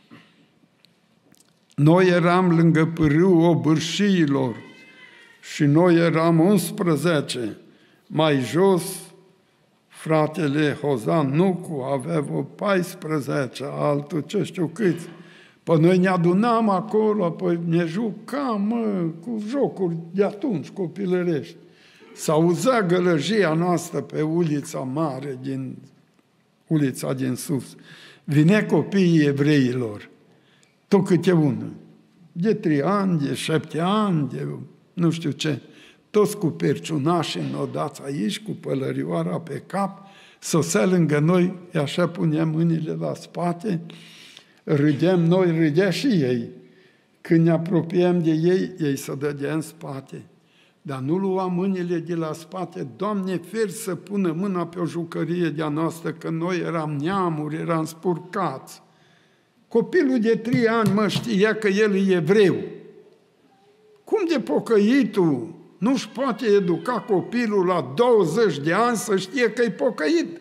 Noi eram lângă pârâul obârșiilor și noi eram unsprezece. Mai jos, fratele Hozan Nucu avea vreo paisprezece, altul ce știu câți. Păi noi ne adunam acolo, păi ne jucam, mă, cu jocuri de atunci, copilărești. S-auzea gălăjia noastră pe ulița mare, din ulița din sus. Vine copiii evreilor, tot câte unul, de trei ani, de șapte ani, de nu știu ce, toți cu perciunași înodați aici, cu pălărioara pe cap, sosea lângă noi, așa puneam mâinile la spate, râdeam noi, râdea și ei. Când ne apropiem de ei, ei se dădea în spate. Dar nu lua mâinile de la spate, Doamne, feri să pună mâna pe o jucărie de-a noastră, că noi eram neamuri, eram spurcați. Copilul de trei ani mă știa că el e evreu. Cum de pocăitul nu-și poate educa copilul la douăzeci de ani să știe că e pocăit?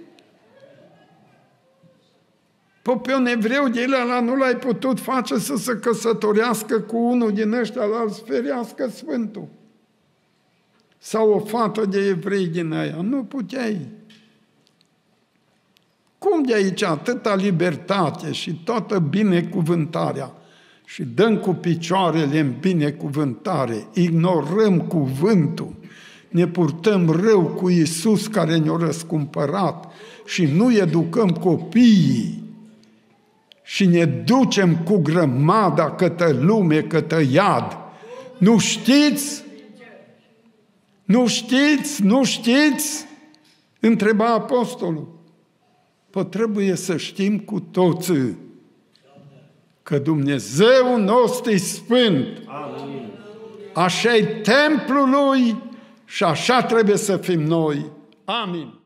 Păi pe un evreu de ăla nu l-ai putut face să se căsătorească cu unul din ăștia, l-al sferiască Sfântul. Sau o fată de evrei din aia. Nu puteai. Cum de aici atâta libertate și toată binecuvântarea? Și dăm cu picioarele în binecuvântare, ignorăm cuvântul, ne purtăm rău cu Iisus care ne-a răscumpărat și nu educăm copiii și ne ducem cu grămada către lume, către iad. Nu știți? Nu știți? Nu știți? Întreba apostolul. Păi trebuie să știm cu toții că Dumnezeu nostru e sfânt. Amin. Așa e templul Lui și așa trebuie să fim noi. Amin.